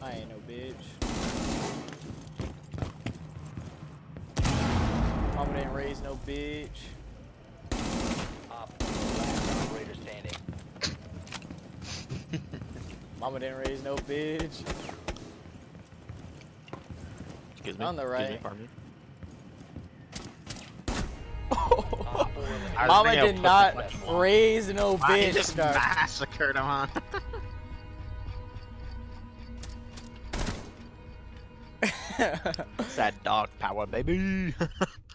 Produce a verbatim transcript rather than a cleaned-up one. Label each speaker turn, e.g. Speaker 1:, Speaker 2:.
Speaker 1: I ain't no bitch. Mama didn't raise no bitch.
Speaker 2: Op last operator standing.
Speaker 1: Mama didn't raise no bitch.
Speaker 3: Excuse me.
Speaker 1: On the
Speaker 3: Excuse
Speaker 1: right.
Speaker 3: me, pardon me.
Speaker 2: Op four eliminated.
Speaker 3: I was
Speaker 1: Mama
Speaker 3: thinking
Speaker 1: did
Speaker 3: of
Speaker 1: not
Speaker 3: pussy flesh.
Speaker 1: raise no
Speaker 3: Wow, he
Speaker 1: bitch.
Speaker 3: just
Speaker 1: Scar.
Speaker 3: massacred him, huh? It's that dog power, baby.